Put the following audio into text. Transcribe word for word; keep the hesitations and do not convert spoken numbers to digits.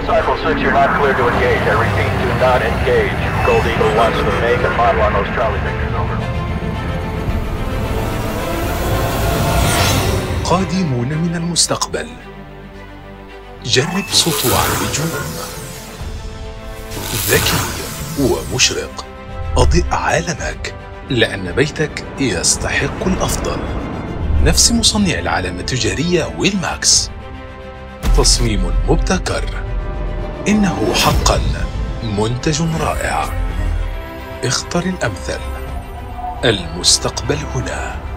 Cycle six, you're not clear to engage. I repeat, do not engage. Gold Eagle wants the make and model on those Charlie Victors, over. قادمون من المستقبل. جرب سطوع النجوم. ذكي ومشرق. أضئ عالمك، لأن بيتك يستحق الأفضل. نفس مصنع العلامة التجارية ويلماكس. تصميم مبتكر. إنه حقا منتج رائع. اختر الأمثل. المستقبل هنا.